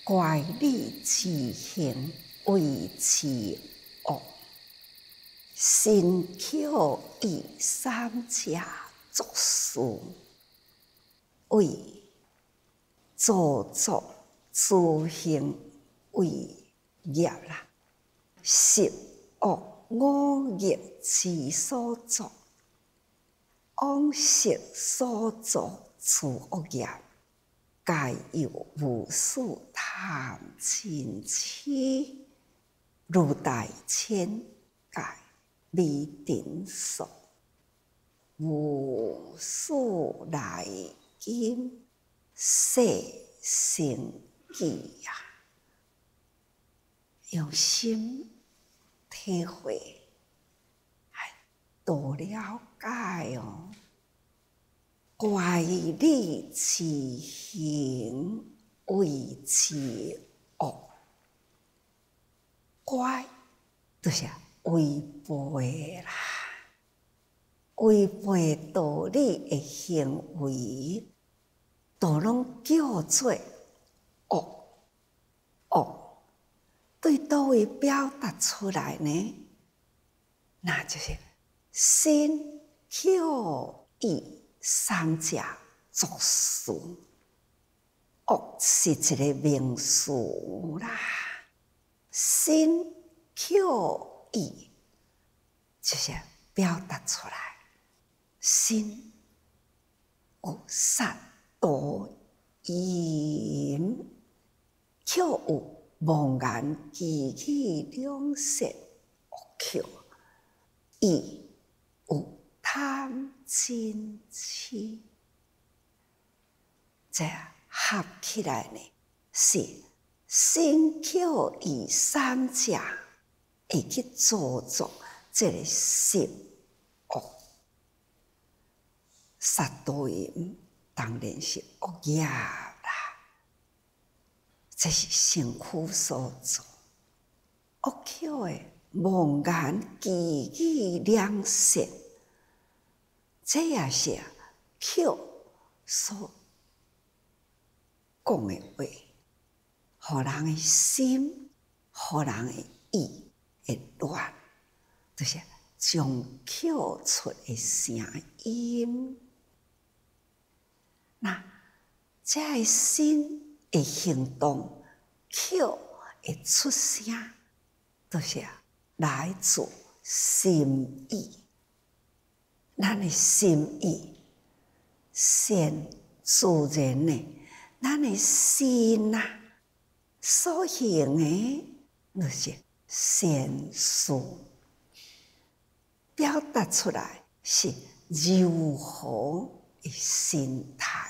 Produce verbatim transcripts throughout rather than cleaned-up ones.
怪力之行为其恶，辛口以三家作事，为造作自行为业啦。十恶五业之所作，往昔所作之恶业，皆由无始贪嗔痴，如大千界未定数，无始来今世成记呀！用心体会，还多了解哦。怪力之行为其恶，怪就是违背啦，违背道理的行为，都拢叫做恶。恶对倒位表达出来呢？那就是身口意三者作事。恶是一个名词啦，身口意就是表达出来，身有杀盗淫，口有妄言绮语两舌恶口，意有贪嗔痴，这合起来呢，是身口意三者会去造作这个十恶。杀盗淫当然是恶业啦，这是身躯所做。恶口的妄言绮语两舌，这也是口所讲的话，互人的心、互人的意会乱，就是将口出的声音。那这个心的行动，口会出声，就是来自心意。咱的心意，善自然的。咱的心啊，所行的就是善事，表达出来是柔和的心态，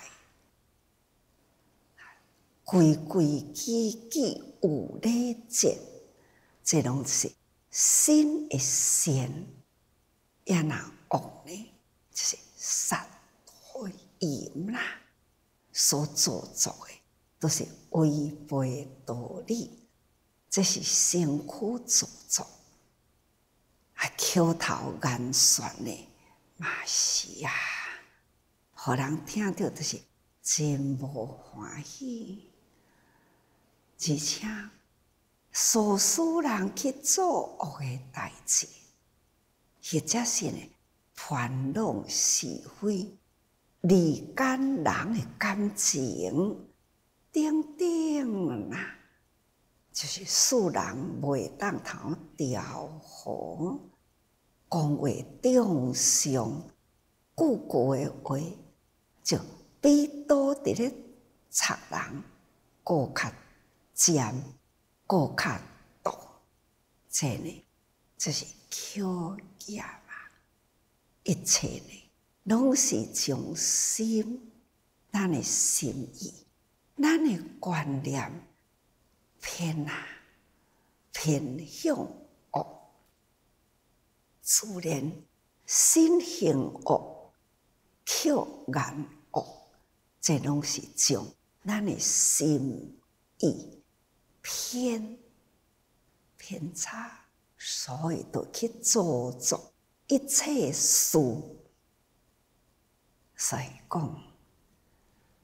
规规矩矩有礼节，这拢是心的善。也那恶呢，就是杀盗淫啦。所做作的都是违背道理，这是身躯造作，啊，口头言说的嘛是啊，互人听到都是真无欢喜，而且唆使人去做恶的代志，或者是呢传弄是非。离间人的感情，等等啦，就是使人袂当通调和，讲话中伤，句句的话就比倒伫咧插人，更较尖，更较毒。这呢，就是口业嘛，一切呢。拢是将心，咱的心意，咱的观念偏啊，偏向恶，自然心行恶，口言恶，这拢是将咱的心意偏偏差，所以都去造作一切事。所以讲，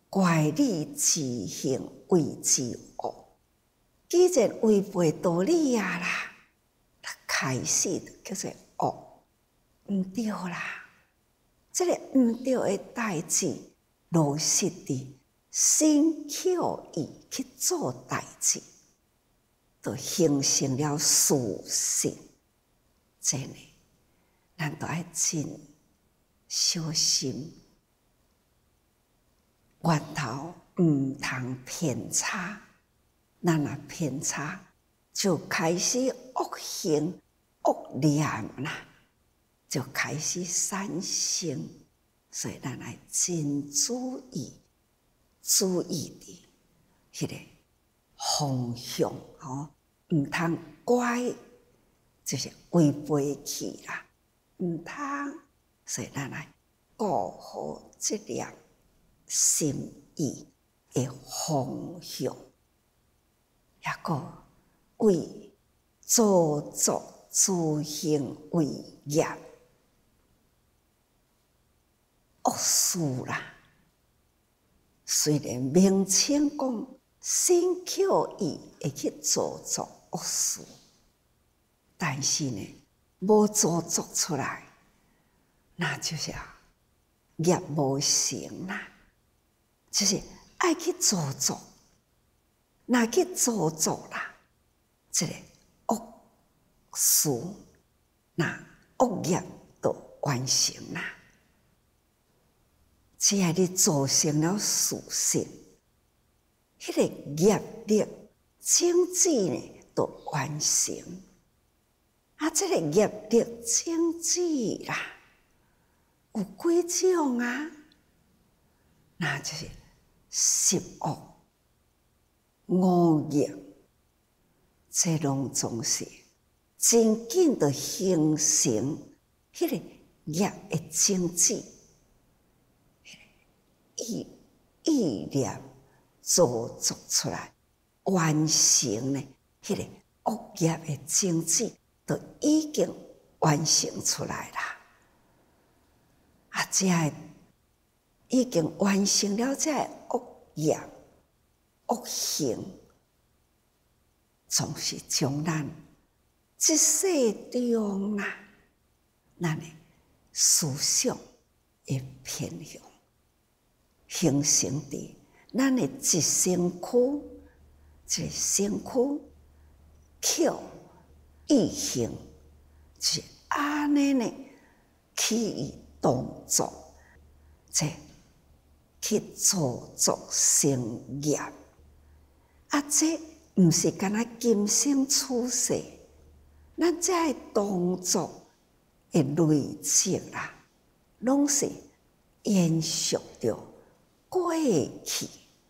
怪理之行为之恶。既然违背道理啊啦，开始叫做恶，毋对啦。这个毋对的代志，落实伫身口意去做代志，就形成了事实。真诶，咱都爱真小心，源头毋通偏差。咱若偏差，就开始恶行恶念啦，就开始产生。所以咱爱真注意，注意伫迄个方向吼，毋通怪，就是违背去啦，毋通。所以咱爱顾好这粒心意的方向。也个为造作自行为业恶事啦。虽然名称讲身口意会去造作恶事，但是呢，无造作出来，那就是业无成啦。就是爱去造作。若去造作啦，这个恶事，那恶业就完成啦。只要你造成了事实，迄、那个业力种子呢，就完成。啊，这个业力种子啦，有几种啊？那就是十恶。五业，这拢总是真紧的形成迄个业的种子，意意念造作出来，完成呢，迄个恶业的种子，就已经完成出来啦。啊，这已经完成了这恶业。恶行总是将咱一世中啦，咱的思想的偏向形成伫咱的一身躯，一身躯口意行，是安尼呢去动作，这去造作成业。啊，这毋是干那今生出世，咱这动作的累积啦，拢是延续着过去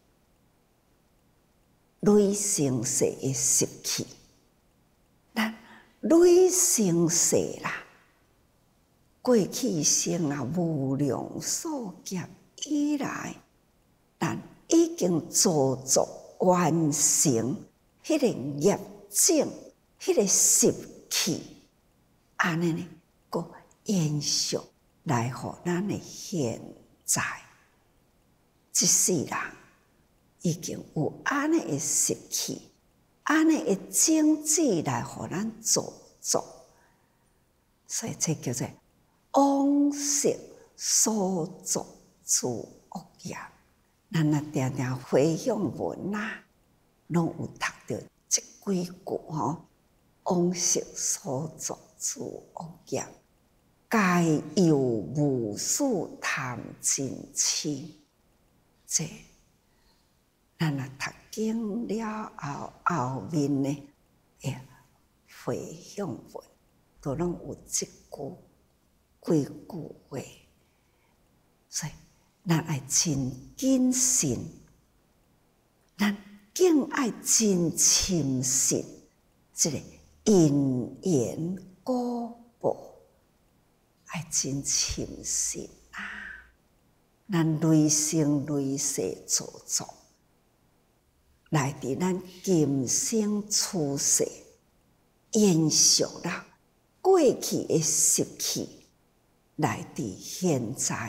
累生世的习气。咱累生世啦，过去生啊无量数劫以来，咱已经造作。完成迄个业种，迄个习气，安尼呢，个延续来互咱的现在，即世人已经有安尼的习气，安尼的种子来互咱造作，所以这叫做往昔所作之恶业。咱若定定回向文啦，拢有读到这几句吼。往昔所作之恶业，皆由无始贪嗔痴。这咱若读经了后，后面呢，诶，回向文都拢有这句几句话，所以。咱爱真谨慎，咱更爱真深信这个因缘果报，爱真深信啊！咱累生累世造作，来伫咱今生出世，延续了过去的习气，来伫现在。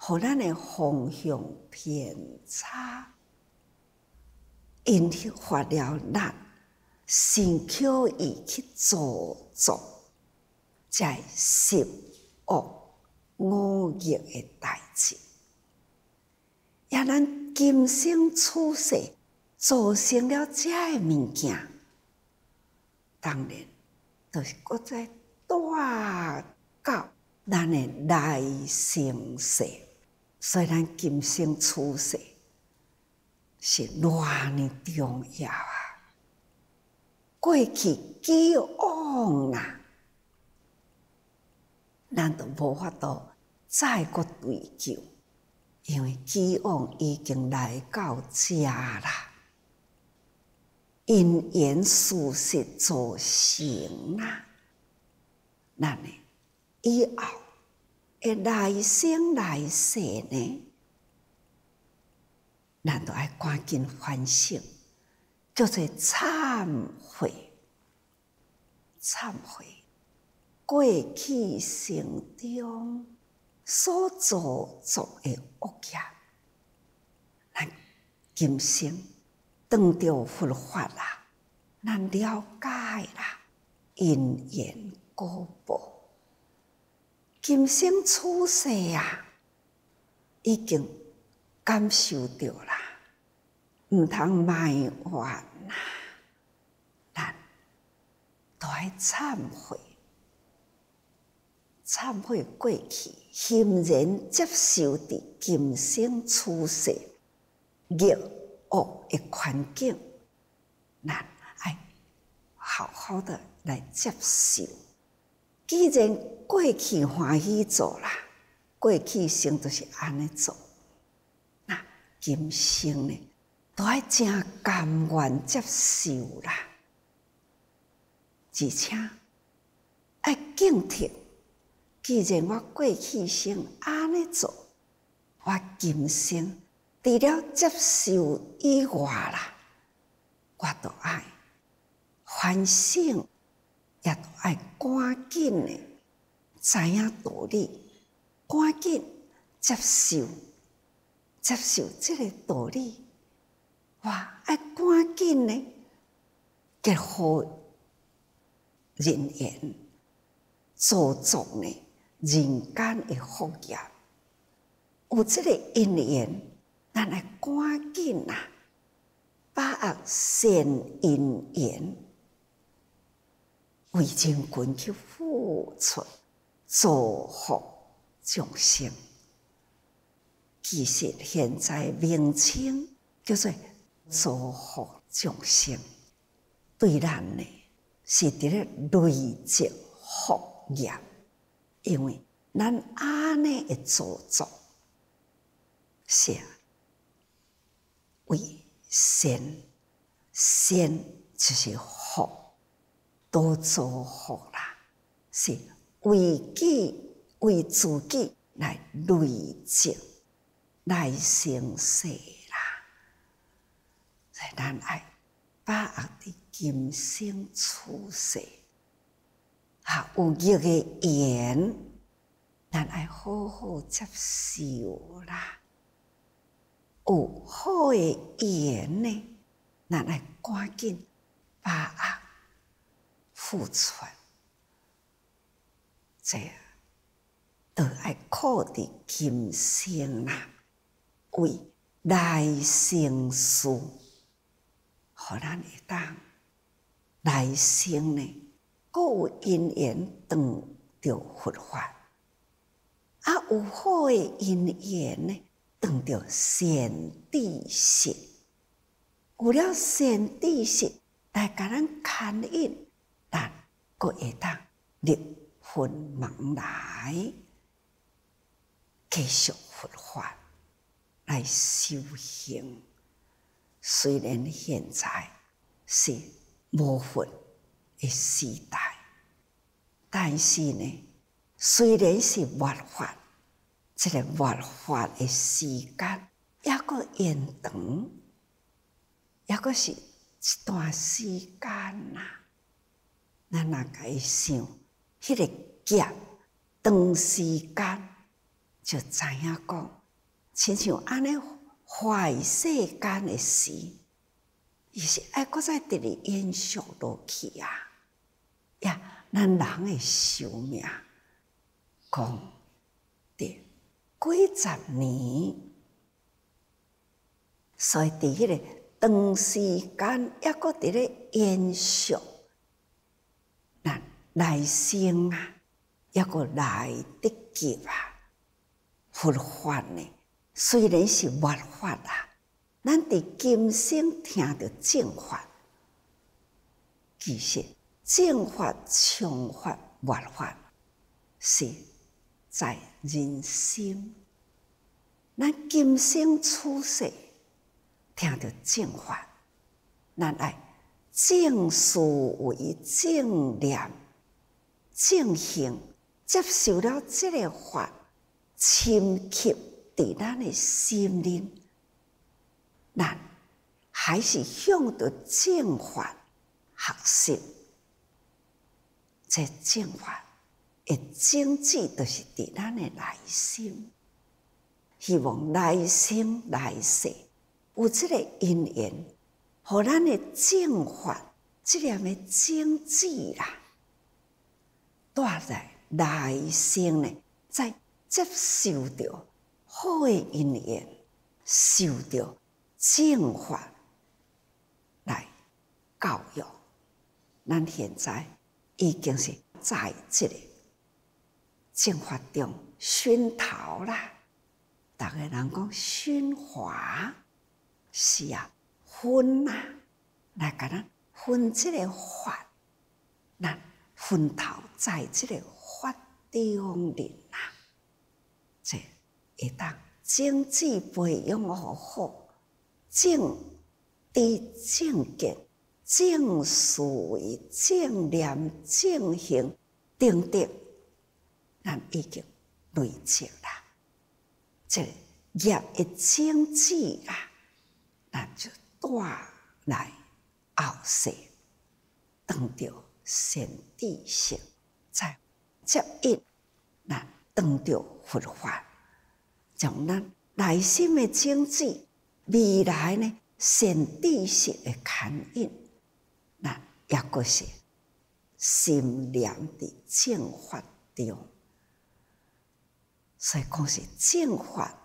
互咱的方向偏差，引发了咱先刻意去做作，在十恶五逆的代志，也咱今生处世造成了这个物件，当然，就是搁再带到咱的来生世，所以咱今生处世是偌尼重要啊！过去既往啦，咱就无法度再搁追究，因为既往已经来到这啦。因缘事实造成啦，咱呢以后的来生来世呢，咱都要赶紧反省，叫做忏悔。忏悔过去生中所做作的恶业，咱今生当着佛法啦，咱了解啦，因缘果报，今生处世啊，已经感受到啦，毋通埋怨啦，咱都要忏悔，忏悔过去，欣然接受伫今生处世业恶的环境，咱爱好好的来接受。既然过去欢喜做啦，过去生就是安尼做，那今生呢，都要真甘愿接受啦，而且要警惕。既然我过去生安尼做，我今生除了接受以外啦，我都爱反省，也都爱赶紧的知影道理，赶紧接受，接受这个道理。我爱赶紧的结合人缘，做作呢人间的福业。有这个因缘，咱来赶紧啊，把握善因缘，为人群去付出，造福众生。其实现在名称叫做造福众生，对咱呢是伫咧累积福业，因为咱安尼的做作是为善，善就是福，都造福啦，是为己为自己来累积来生世啦。所以咱爱把握伫今生处世，啊，有益的缘，咱爱好好接受啦。有好的缘呢，咱爱赶紧把握付出，这都爱靠伫今生啦，为来生事，互咱会当来生呢，各有因缘当着佛法，啊，有好的因缘呢，当着善知识，有了善知识来甲咱牵引，咱阁会当入佛门来，继续佛法来修行。虽然现在是无佛的时代，但是呢，虽然是末法，这个末法的时间也阁延长，也阁是一段时间啦。咱若家己想，迄个劫长时间， 就知影讲，亲像安尼坏世间的事，伊是爱搁再直直延续落去啊！呀，咱人的寿命，讲伫几十年，所以伫迄个长时间，抑搁伫咧延续，咱来生啊，抑搁来得及啊！佛法呢，虽然是末法啊，咱伫今生听到正法，其实正法、常法、末法是在人心。咱今生处世，听到正法，咱爱正思维、正念、正行，接受了这个法，深刻伫咱的心灵，咱还是向着正法学习。这正法的种子，就是伫咱的内心。希望来生来世有这个因缘，互咱的正法这念的种子啦，带来来生呢，再接受着好的因缘，受着正法来教育。咱现在已经是在这个正法中熏陶啦。逐个人讲熏华，是啊，熏啊，来甲咱熏这个法，咱熏陶在这个法中人啊，这会当种子培养好好，正知正见、正思维、正念、正行等等，咱已经累积啦。这业的种子啊，咱就带来后世当着善知识，再接引咱当着佛法，将咱内心的种子，未来呢善知识的牵引，咱也阁是心念伫正法中。所以讲是正法、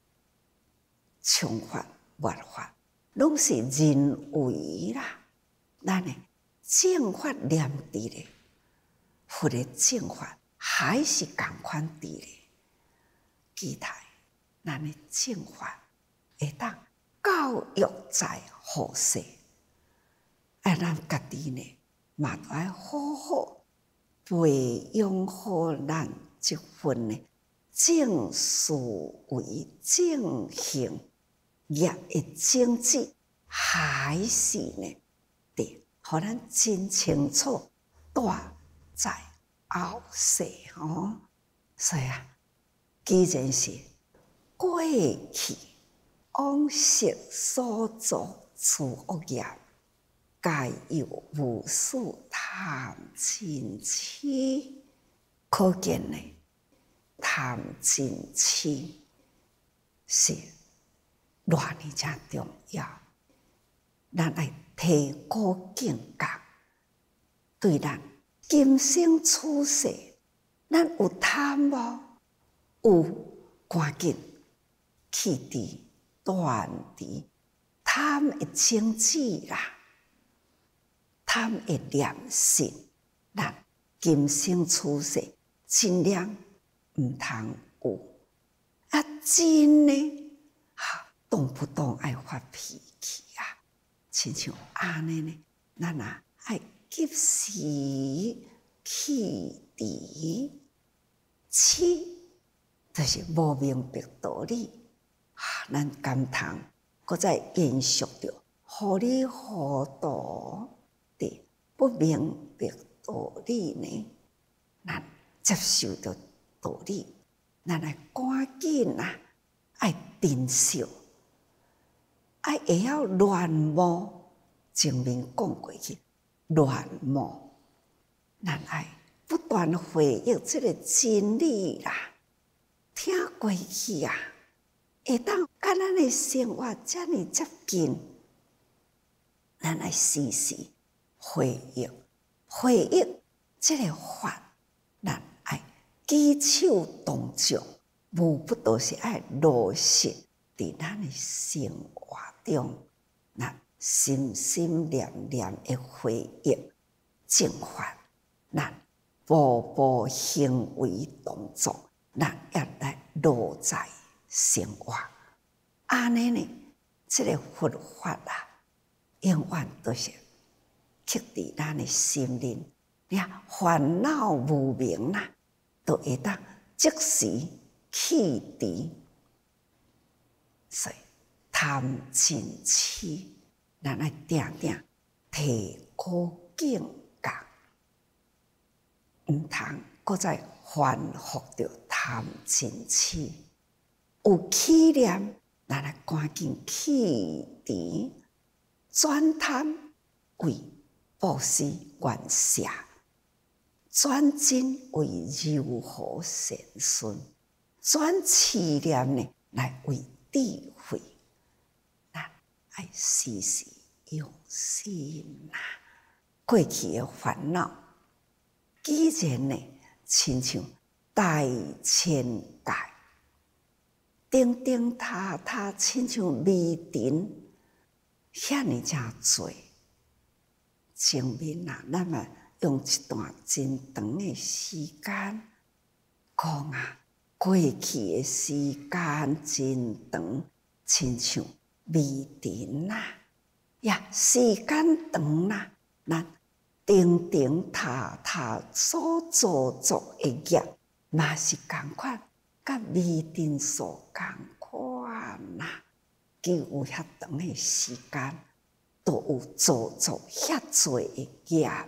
常法、末法，拢是人为啦。咱的正法念伫咧，佛的正法还是共款伫咧。期待咱的正法会当教育在后世，啊，咱家己呢，嘛都要好好培养好咱这份呢。正思维、正行业的种子，还是呢？对，互咱真清楚带在后世哦。所以啊，既然是过去往昔所作诸恶业，皆由无始贪嗔痴，可见呢？贪嗔痴是偌尔正重要，咱爱提高境界。对咱今生处世，咱有贪无？有，赶紧去除、断除贪的种子啦，贪的念心，咱今生处世尽量。毋通有啊！真呢，哈，动不动爱发脾气啊，亲像安尼呢，咱也爱及时去除，痴就是无明白道理啊，咱甘通搁再延续着糊里糊涂的不明白道理呢，咱接受着。道理，咱来赶紧啊！爱珍惜，爱会晓乱摸。前面讲过去，乱摸，咱爱不断回忆这个真理啦， 听过去啊，会当甲咱的生活遮尔接近，咱来时时回忆，回忆这个法，咱爱举手动作，无不都是爱落实伫咱的生活中，咱心心念念的回忆正法，咱步步行为动作，咱也来落在生活。安尼呢，这个佛法啊，永远都是刻伫咱的心灵，你看烦恼无明啦，都会当即时去除。所以贪嗔痴，咱来定定提高境界，毋通搁再反复着贪嗔痴。有起念，咱来赶紧去除，转贪为布施愿舍，转真为柔和善顺，转气念呢来为智慧。咱爱时时用心啦。过去的烦恼，既然呢，亲像大千界，叮叮塔塔，亲像迷尘，遐尼正多。前面啊，咱嘛用一段真长的时间讲啊，过去的时间真长，亲像迷尘啦，呀，时间长啦，咱叮叮塔塔所做作的业，嘛是共款，甲迷尘所共款啦。既有遐长的时间，都有做作遐多的业啦。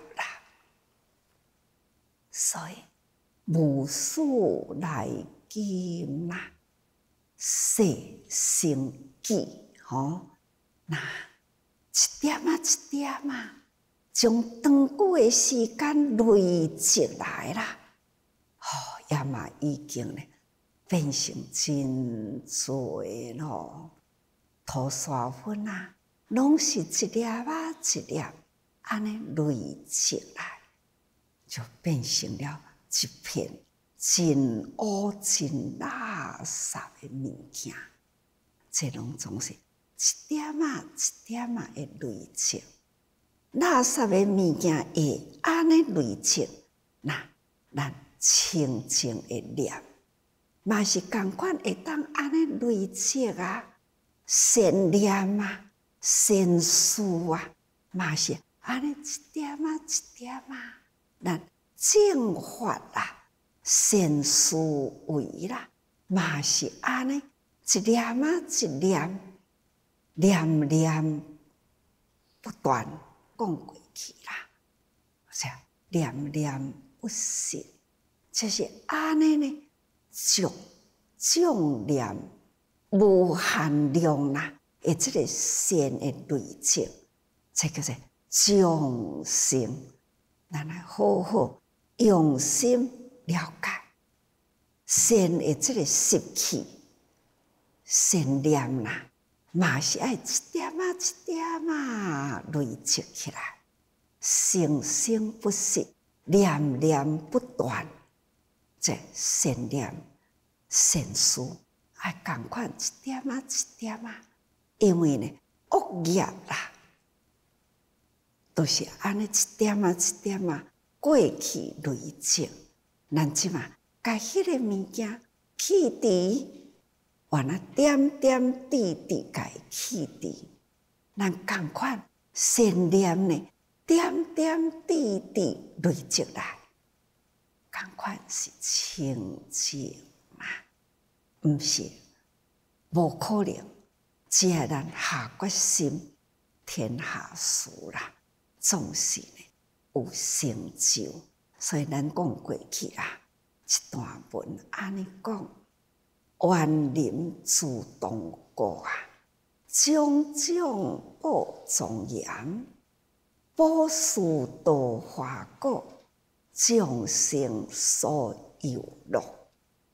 所以无始来今啦，世生记吼，那一点啊一点啊，将长久的时间累积来啦，吼、哦，也嘛已经咧变成真多咯。土沙粉啊，拢是一粒啊一粒，安尼累积来，就变成了一片真污真垃圾的物件。这拢总是一点啊一点啊的累积，垃圾的物件会安尼累积，那咱清净的念，嘛是共款会当安尼累积啊。善念啊，善事啊，嘛是安尼一点啊一点啊，咱正法啊，善思维啦，嘛是安尼一念啊一念，念念不断讲过去啦，是念念不息，就是安尼呢，种种念。无限量啦，诶，这个善的累积，这叫做众生。咱来好好用心了解善的这个习气、善念啦，嘛是爱一点啊一点啊累积起来，生生不息，念念不断，这善念、善事。爱共款一点啊一点啊，因为呢恶业啦，都是安尼一点啊一点啊过去累积，咱即嘛甲迄个物件去除，原来点点滴滴甲伊去除，咱共款善念呢点点滴滴累积来，共款是清净。毋是无可能，只要咱下决心，天下事啦，总是呢有成就。所以咱讲过去啦，一段文安尼讲：万人自动过啊，种种报庄严，宝树多花果，众生所有乐。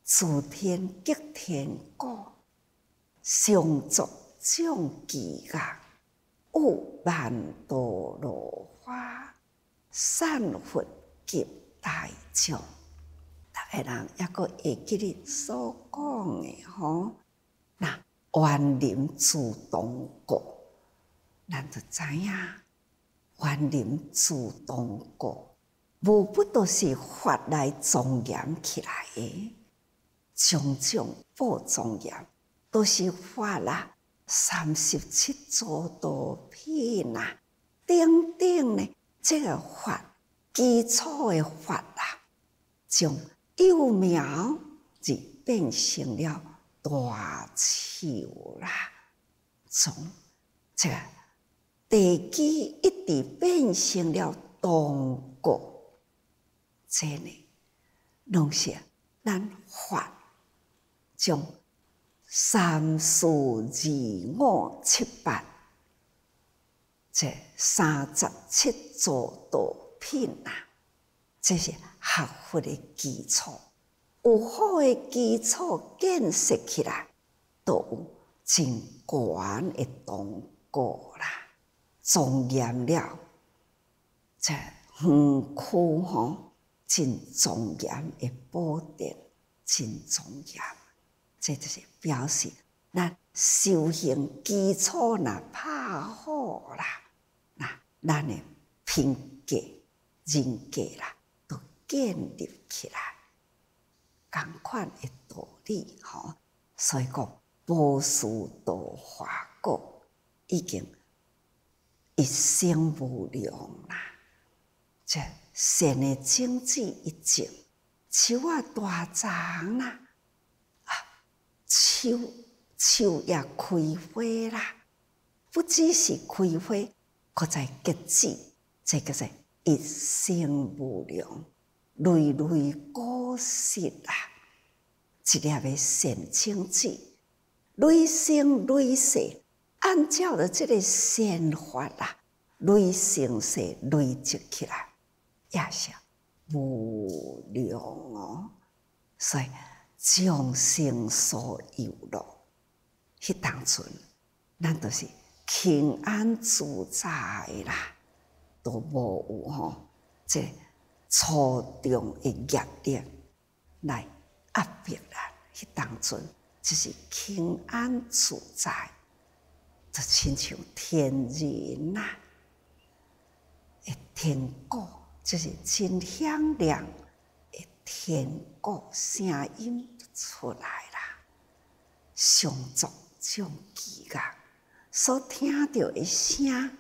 自天极天果，上作种其乐，有万朵罗花，散佛及大众。逐个人抑阁会记哩所讲诶吼，那园林自动过，咱就知影，园林自动过，无不都是法来庄严起来诶。种种报庄严，都是法啦，三十七诸道品啊，等等呢，这个法基础的法啦，将幼苗就变成了大树啦，从这个地基一直变成了动果，这呢，拢是咱法将三四二五七八这三十七诸道品啊，这是学佛的基础。有好的基础建设起来，都有真悬的动果啦，庄严了。这园区吼，真庄严的宝殿，真庄严。这就是表示咱修行基础若打好啦，那咱的品格、人格啦，都建立起来。同款的道理吼，所以讲布施度化果已经一生无量啦。这善的种子一种，树啊大长啦，啊，树树也开花啦，不只是开花，搁在结子，这个是一生无量。累累果实啊，一粒的善种子，累生累世，按照着这个善法啊，累生世累积起来，也是无量哦。所以众生所有乐，迄当阵，咱都是轻安自在啦，都无有吼这。粗重的业力来压迫咱，迄当阵就是轻安自在，就亲像天人呐、啊，的天鼓，就是真响亮的天鼓声音就出来啦。上作种其乐，所听到的声。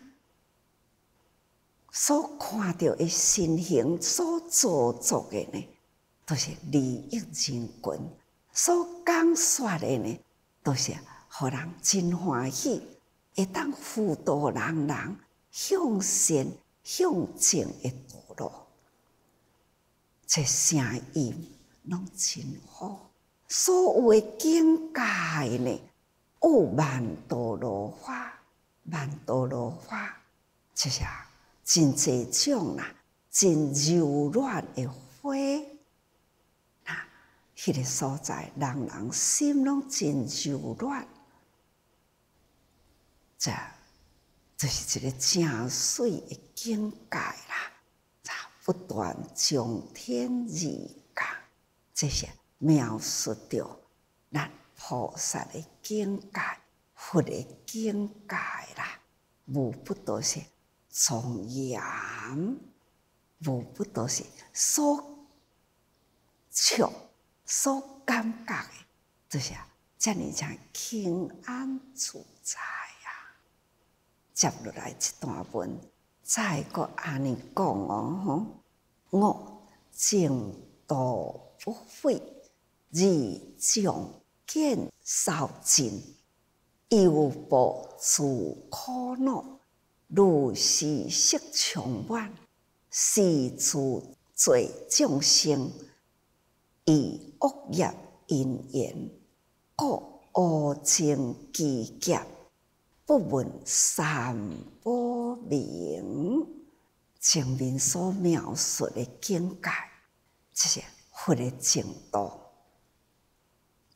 所看到的身形，所做作的呢，都是利益人群；所讲说的呢，都是互人真欢喜，会当辅导人人向善向正的道路。这声音拢真好，所有的境界呢，有万朵罗花，万朵罗花，这是。真济种啦，真柔软的花，那迄个所在，人人心拢真柔软，这就是一个正水的境界啦。不断从天而降，这些描述着咱菩萨的境界、佛的境界啦，无不都是。庄严，无不都是所触、所感觉的，就是遮尔才轻安自在啊。接落来一段文，再个安尼讲哦吼，我净土不废，日将见少尽，犹不自苦恼。如是色充满，是处罪众生，以恶业因缘，故恶情积劫，不闻三宝名。前面所描述的境界，这是佛的净土，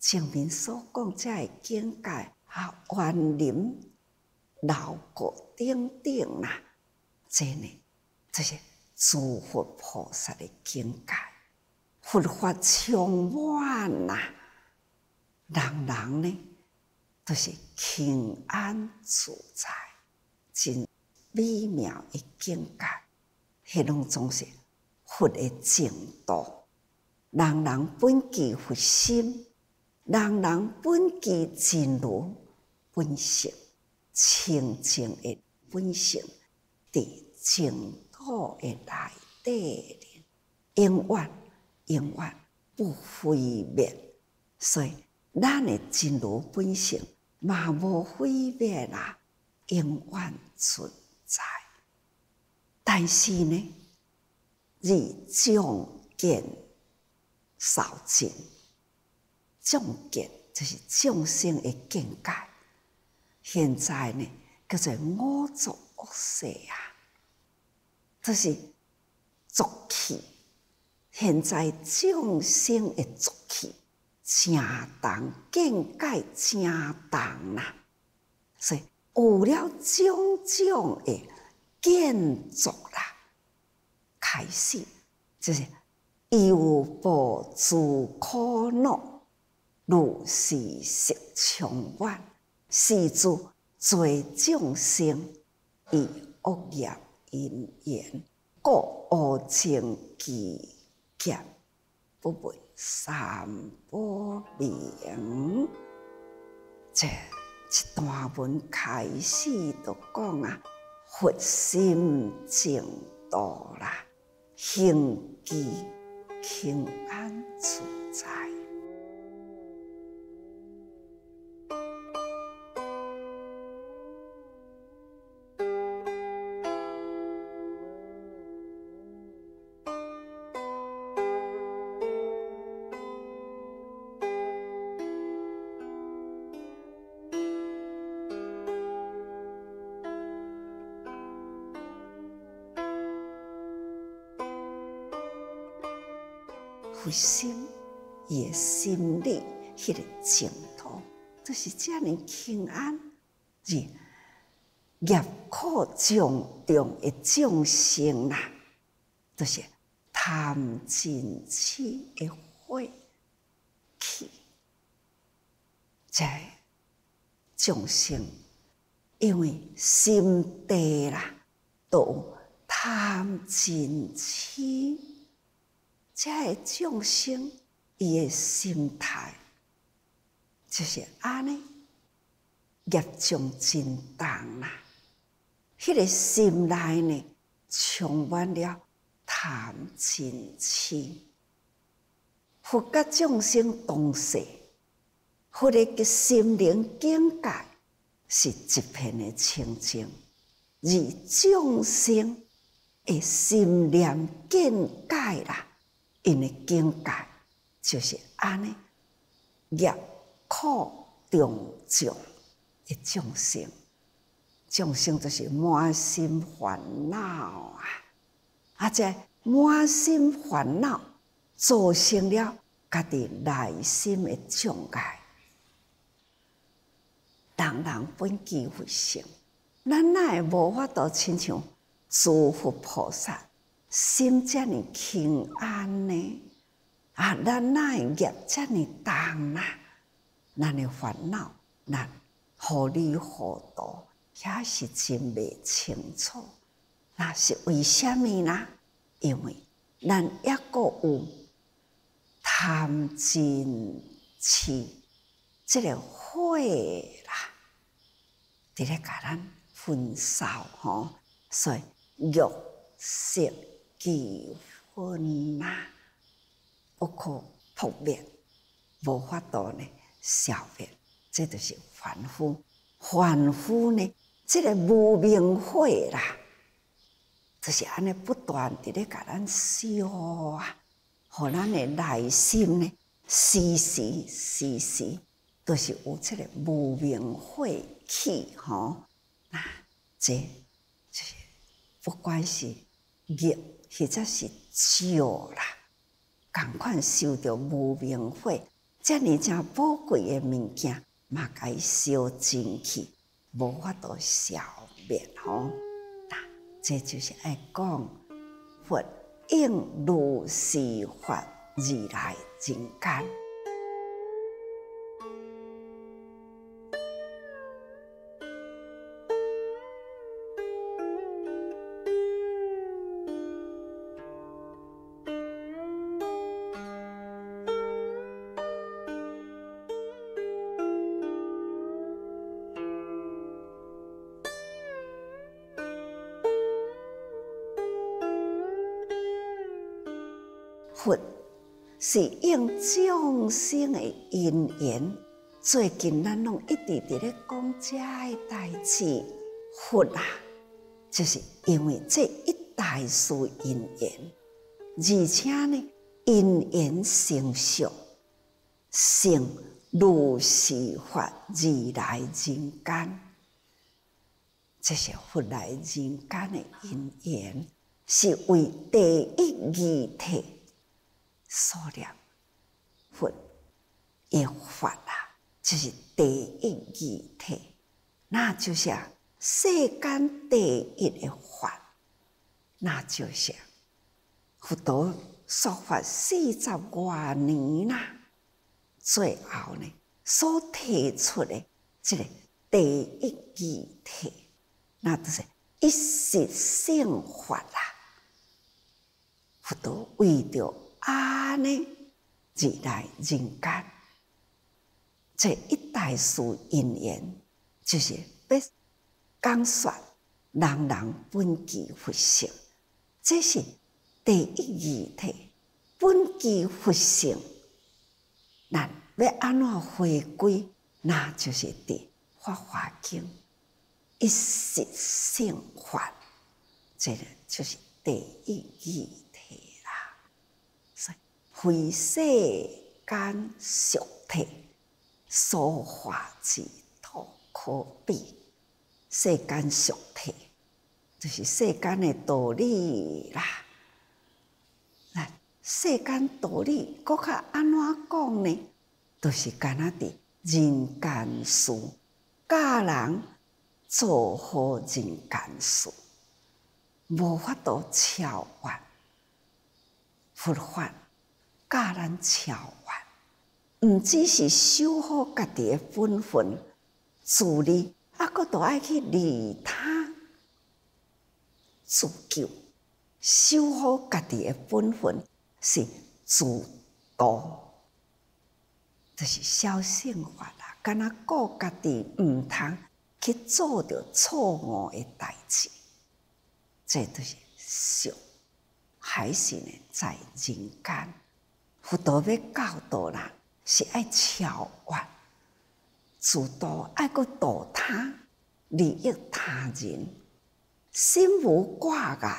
前面所讲这个境界啊，园林楼阁鼎鼎啦，这呢，这是诸佛菩萨的境界，佛法充满啦，人人呢都是平安自在，真美妙的境界。迄拢总是佛的净土，人人本具佛心，人人本具真如本性，清净的本性，伫净土的内底，永远永远不毁灭。所以，咱的真如本性嘛无毁灭啦，永远存在。但是呢，以众见少尽，众见就是众生的境界。现在呢，叫做五浊恶世啊，就是浊气。现在众生的浊气真重，境界真重啦，所以有了种种的建筑啦，开始就是忧怖自苦恼，如是食充满，是诸罪众生以恶业因缘，故恶情期劫，不闻三宝名。这一段文开始就讲啊，佛心净土啦，行基平安自在。佛心伊的心里，迄个净土，就是遮尔平安。而业苦重重的众生啦，就是贪嗔痴的火气。这众生因为心地啦，都有贪嗔痴。这个众生，伊的心态就是安尼，业障真重啦。迄个心内呢，充满了贪嗔痴。佛甲众生同世，佛的心灵境界是一片的清净，而众生的心念境界啦。因的境界就是安尼，业苦重重的众生，众生就是满心烦恼啊！啊，这满心烦恼造成了家己内心的障碍。人人本具佛性，咱哪会无法度亲像诸佛菩萨？心这么平安呢？啊，咱哪会业这么重啦？咱的烦恼，咱糊里糊涂，也是真未清楚。那是为什么呢？因为咱抑阁有贪嗔痴这个火啦，伫咧甲咱焚烧吼，所以欲色。几分呐，不可扑灭，无法度呢消灭，这就是凡夫。凡夫呢，这个无明火啦，就是安尼不断伫咧甲咱烧啊，互咱的内心呢，时时时时都是有这个无明火气吼。那这就是不管是业。或者是招啦，同款受到无明火， 遮尔正宝贵诶物件，嘛该烧进去，无法度消灭吼。那这就是爱讲佛应如是法而来人间。佛是应众生的因缘，最近咱拢一直伫咧讲遮个代志。佛啊，就是因为这一代事因缘，而且呢，因缘成熟，成如是法而来人间。这是佛来人间的因缘，是为第一义体。所念佛的法啊，就是第一义体，那就是世间第一的法，那就是佛陀说法四十多年啦，最后呢所提出的这个第一义体，那就是一实性法啦。佛陀为着安尼而来人间，这一代事因缘，就是要讲说人人本具佛性，这是第一义体。本具佛性，咱要安怎回归？那就是伫《法华经》一实性法，这个就是第一义体。非世间俗体，所化之土可比。世间俗体就是世间的道理啦。那世间道理，搁较安怎讲呢？就是干那伫人间事，教人做好人间事，无法度超越佛法。教咱超越，毋只是守好家己的本分自利，啊，阁都爱去利他自救。守好家己的本分是自度，就是小乘法啦。敢若顾家己毋通去做着错误的代志，这就是俗，还是呢在人间。佛陀要教导人，是爱超越自度，爱阁度他，利益他人，心无挂碍，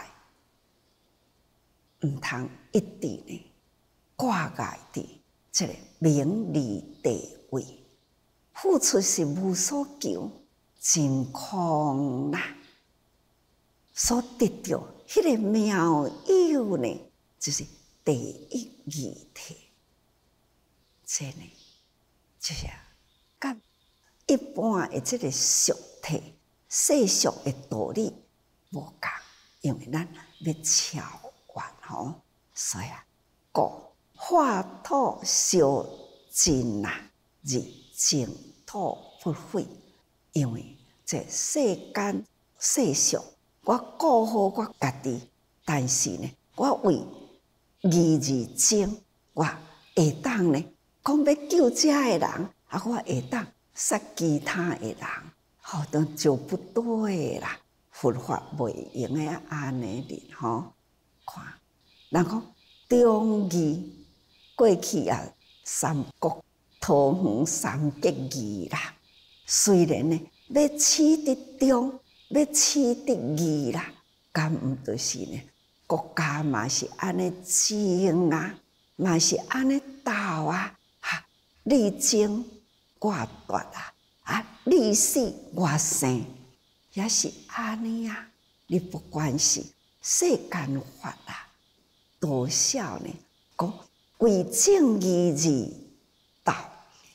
毋通一直呢挂碍伫这个名利地位，付出是无所求，真空啦。所得到迄个妙有呢，就是第一义体，这呢就是甲一般的这个俗体、世俗的道理无共，因为咱要超越吼，所以啊，故化土烧尽啊，而净土不废。因为这世间世俗，我顾好我家己，但是呢，我为义而精，我会当呢，讲要救遮个人，啊，我会当杀其他的人，吼，都就不对啦。佛法袂用诶安尼哩吼，看，人讲忠义过去啊，三国桃园三结义啦。虽然呢，要取得忠，要取得义啦，敢毋就是呢？国家嘛是安尼争啊，嘛是安尼斗啊，哈！你争我夺啊，啊！你死我生，也是安尼啊。你不管是世间法啊，多少呢？讲为正义而斗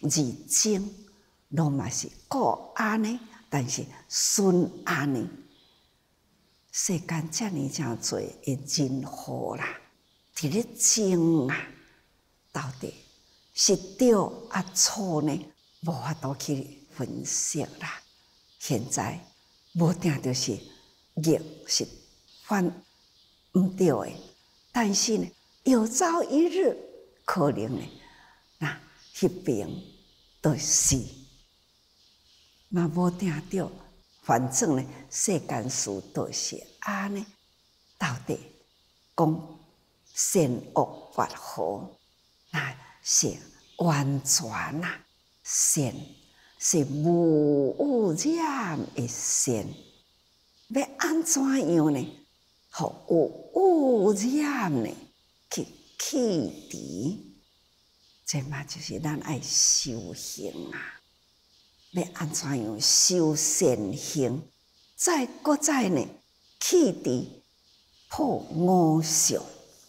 二种拢嘛是各安呢，但是顺安呢。世间遮尔诚多的人祸啦，伫咧争啊，到底是对啊错呢？无法度去分析啦。现在无定就是逆是反毋对的，但是呢，有朝一日可能呢，那迄边就是嘛无定着。反正呢，世间事都是安尼，到底讲善恶法和，那是完全啊善，是无污染的善。要安怎样呢？互有污染呢去去除，这嘛就是咱爱修行啊。要安怎样修善行，再搁再呢去除破五相，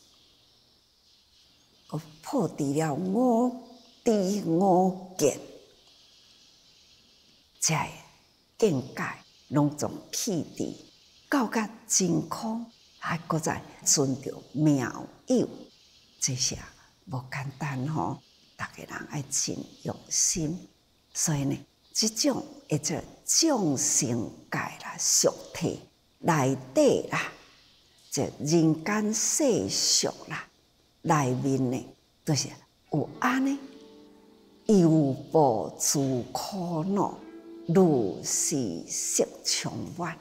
破除了五知五见，这境界拢总去除，到甲真空，还搁再存着妙有，这些无简单吼，大家人爱真用心，所以呢。即种一做众生界啦、俗体内底啦，即人间世俗啦，内面呢，都是有安尼犹报诸苦恼，如是色充满。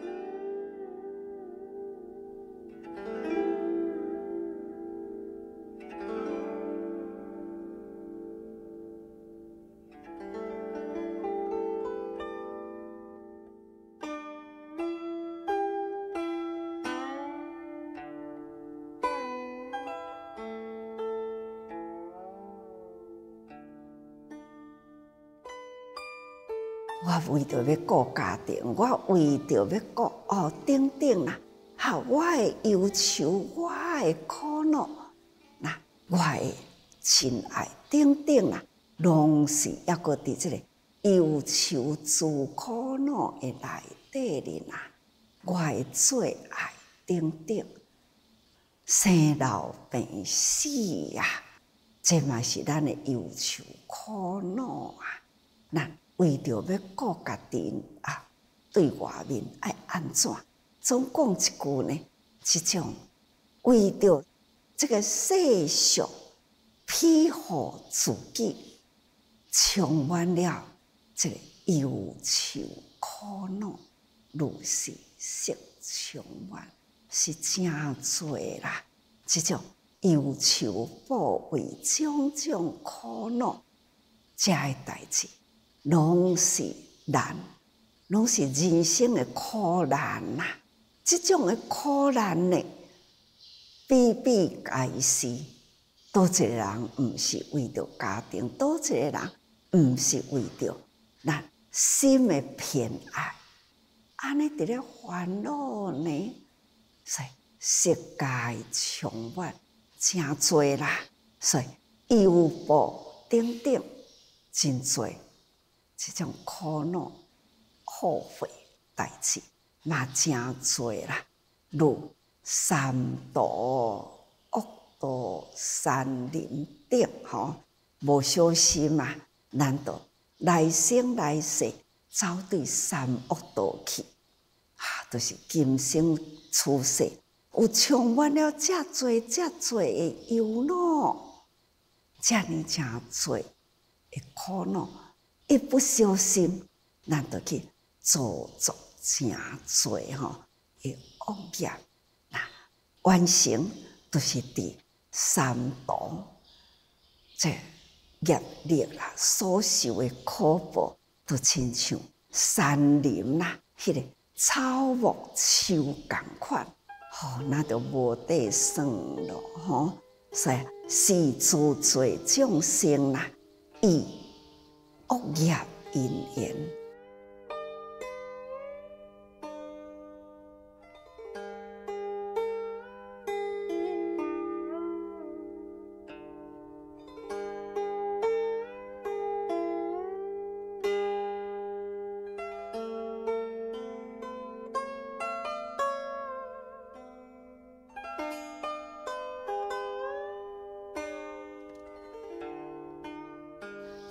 我为着要顾家庭，我为着要顾哦，等等啦，哈，我的忧愁，我的苦恼，那我的亲爱等等啦，拢是抑搁伫即个忧愁诸苦恼的内底里啦，我的最爱等等，生老病死啊，这嘛是咱的忧愁苦恼啊，那。为着要顾家庭啊，对外面爱安怎？总讲一句呢，即种为着这个世俗庇护自己，充满了这个忧愁苦恼，如是色充满，是真多啦。即种忧愁怖畏种种苦恼，这个代志。拢是难，拢是人生的苦难呐、啊！这种的苦难呢，比比皆是。多一个人毋是为着家庭，多一个人毋是为着咱心的偏爱，安尼伫咧烦恼呢？所以世界充满真多啦，所以忧报等等真多。这种苦恼、后悔代志嘛真多啦，如三毒、恶毒、山林等吼，无小心嘛，难道来生来世走对三恶道去？啊，就是今生出世有充满了遮多遮多的忧恼，遮尔诚多的苦恼。一不小心，咱就去做作真多吼，的恶业，那完成都是伫三毒这业力啦，所受的苦报，都亲像山林啦，迄、那个草木树共款，吼、哦，那就无得算咯，吼，所以是诸罪众生啦，以恶业因缘。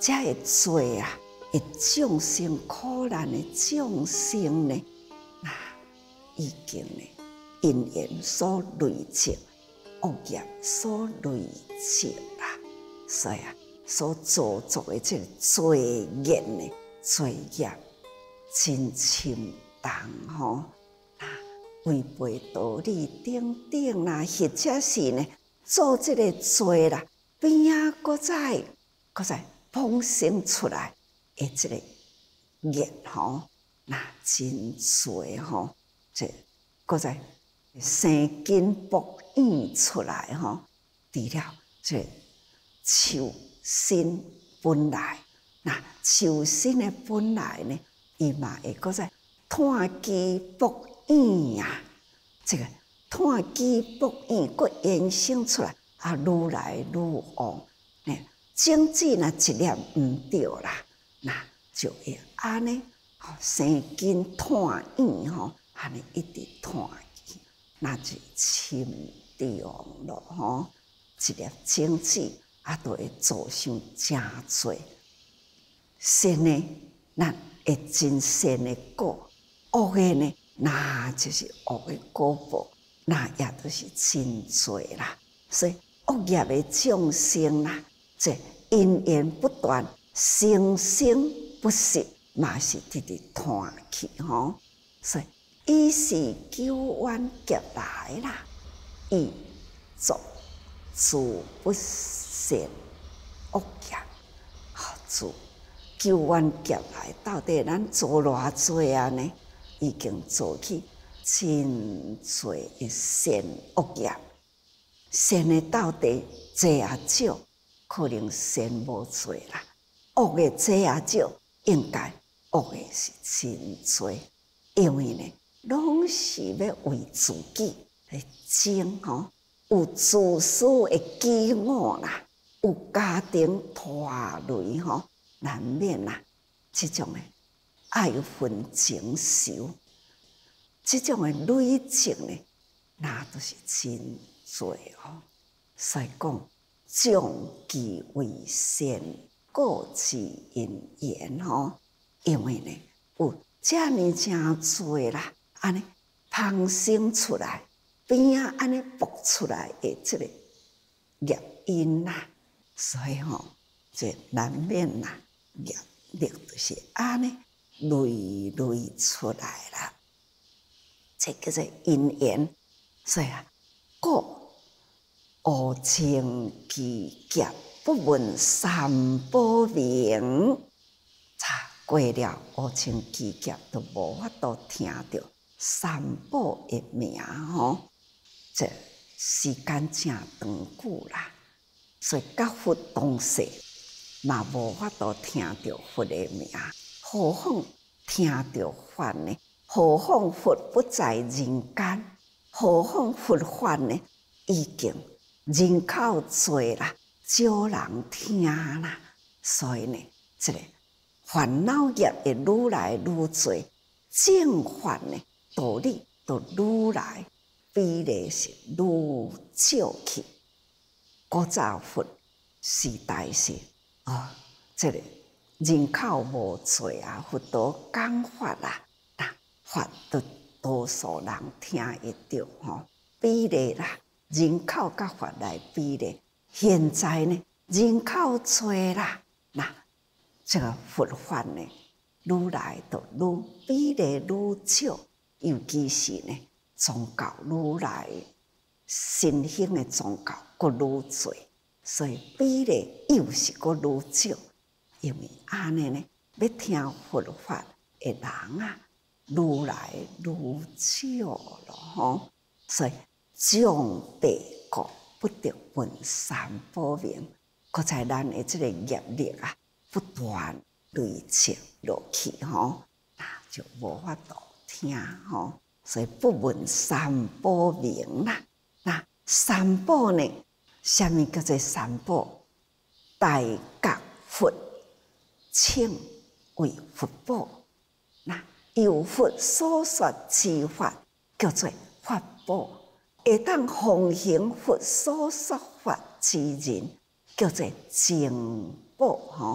这个罪啊，会众生苦难的众生呢，那已经呢，因缘所累积，恶业所累积啦，所以啊，所造作的这个罪业呢，罪业真深重吼，啊，违背道理等等啦，或者是呢，做这个罪啦，边啊，搁再搁再膨生出来的这个业吼，那真多吼，这搁再生根勃涌出来吼，除了这修身本来，那修身的本来呢，伊嘛会搁再炭基勃涌啊，这个炭基勃涌，搁延伸出来啊，愈来愈旺。种子若一粒毋对啦，那就会安尼，吼生根炭涌吼，安尼一直炭去，那就深重咯吼。一粒种子啊，都会造成真多善的，咱会真善的果；恶的呢，那就是恶的果报，那也都是真多啦。所以恶业的众生啦，这因缘不断，生生不息，嘛是直直断去吼。所以伊是九冤劫来啦，伊作自不善恶业，好自九冤劫来，到底咱做偌济啊呢？已经做起真多的善恶业，善的到底多啊少？可能善无多啦，恶的多啊少，应该恶的是真多，因为呢，拢是要为自己来争吼，有自私的饥饿啦，有家庭拖累吼，难免啦，这种的爱恨情仇，这种的累积呢，那都是真多哦，所以讲。种其为善，果其因缘吼。因为呢，有遮尔真多啦，安尼芳生出来，边啊安尼爆出来的这个业因啦，所以吼，这难免啦，业力就是安尼累累出来啦。这叫做因缘，所以啊，果。恶情其劫，不闻三宝名。查过了恶情其劫，都无法度听到三宝的名吼。这时间真长久啦，所以甲佛同世嘛无法度听到佛的名，何况听到法呢？何况佛不在人间，何况佛法呢？已经。人口多啦，少人听啦，所以呢，这个烦恼业会愈来愈多，正法呢道理就愈来比例是愈少去。古早佛时代是啊、哦，这个人口无多啊，佛陀讲法啦，那法都多数人听会到吼，比例啦。人口甲法来比例，现在呢人口多啦，那这个佛法呢，愈来就愈比例愈少，尤其是呢宗教愈来新兴的宗教阁愈多，所以比例又是阁愈少，因为安尼呢，要听佛法的人啊，愈来愈少了吼，所以。将被告不得闻三宝名，搁在咱的这个业力啊，不断累积落去吼，那就无法度听吼，所以不闻三宝名啦。那三宝呢？什么叫做三宝？大觉佛称为佛宝，那由佛所说之法叫做法宝。会当奉行佛所说法之人，叫做正宝吼。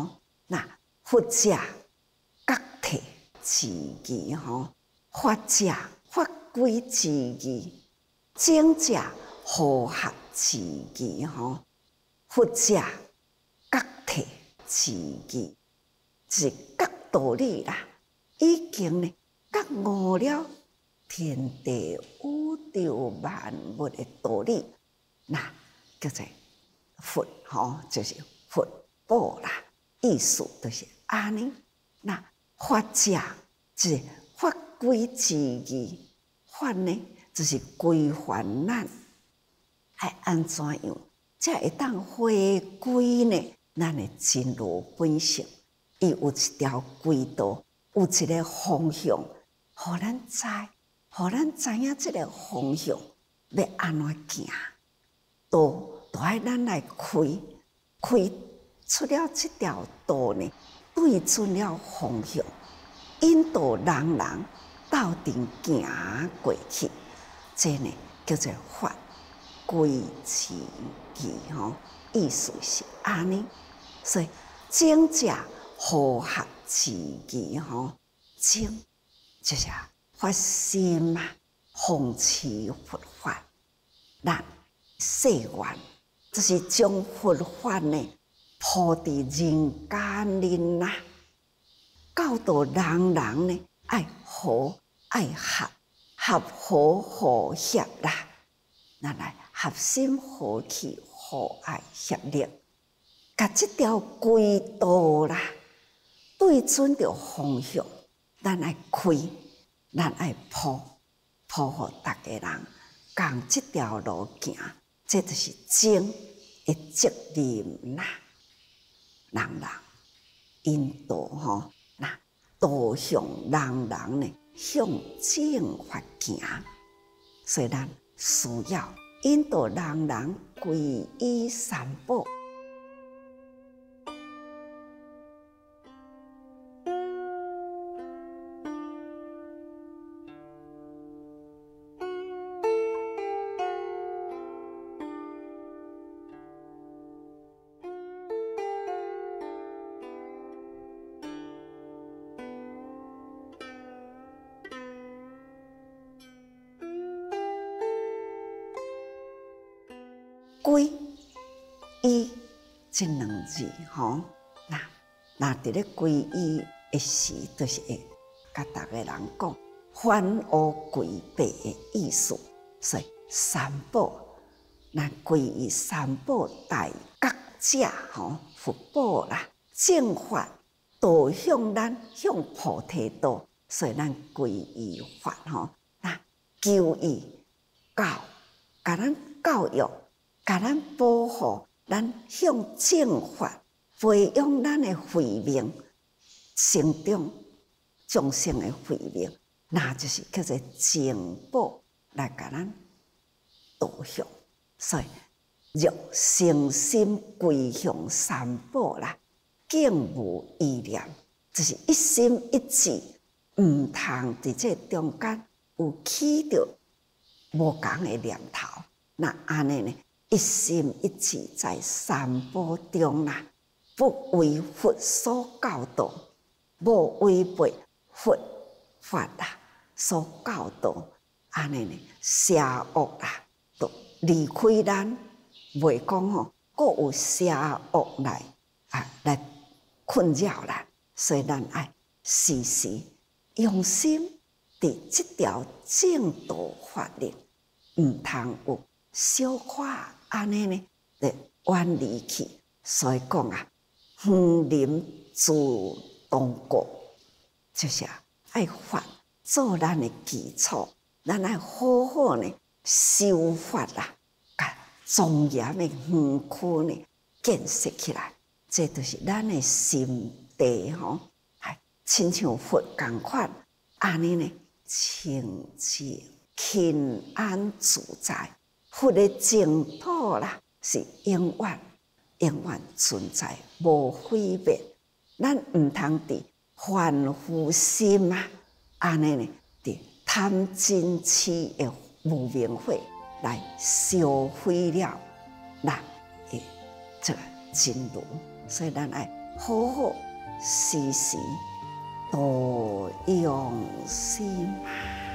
那佛者觉体之义吼，法者法规之义，经者和合之义吼，佛者觉体之义，是觉道理啦，已经呢觉悟了天地宇宙万物的道理，那叫做佛吼，就是佛宝啦。意思就是安尼。那法者是法规之义，法呢就是规范咱爱安怎样，才会当回归呢？咱的真如本性，伊有一条轨道，有一个方向，互咱知，互咱知影这个方向要安怎行，道都爱咱来开，开出了这条道呢，对准了方向，引导人人斗阵行过去，这呢叫做法规之义吼，意思是安尼。所以经者和合之义吼，经就是发心嘛，奉持佛法，咱誓愿就是将佛法呢铺伫人间里呐，教导人人呢爱和爱合，合和和谐啦，咱来合心合气和爱协力。甲这条轨道啦，对准着方向，咱爱开，咱爱铺，铺互大家人共这条路行，这就是经的责任啦。人人引导吼，那导向人人呢向正法行，所以咱需要引导人人皈依三宝。皈依这两字吼，那那伫咧皈依的时，就是会甲逐个人讲返乌归白的意思。所以三宝，咱皈依三宝大觉者吼，佛宝啦，正法导向咱向菩提道，所以咱皈依法吼，那求伊教，甲咱教育。甲咱保护，咱向正法培养咱的慧命，成长众生的慧命，那就是叫做正宝来甲咱导向。所以若诚心归向三宝啦，敬无依念，就是一心一志，毋通伫这中间有起着无共的念头，那安尼呢？一心一志在三宝中啦，不为佛所教导，无违背佛法啦所教导，安尼呢，邪恶啦都离开咱，袂讲吼，各有邪恶来啊来困扰咱，所以咱爱时时用心伫这条正道法律，毋通有小可。安尼呢，就远离去。所以讲啊，远离自动过，就是啊，爱法做咱的基础，咱爱好好呢修法啦，甲庄严的园区呢建设起来，这就是咱的心地吼，还亲像佛共款，安尼呢清净、平安自在。佛的净土啦，是永远、永远存在，无毁灭。咱毋通伫凡夫心啊，安尼呢，伫贪嗔痴的无明火来烧毁了咱的这个真如。所以咱爱好好时时多用心。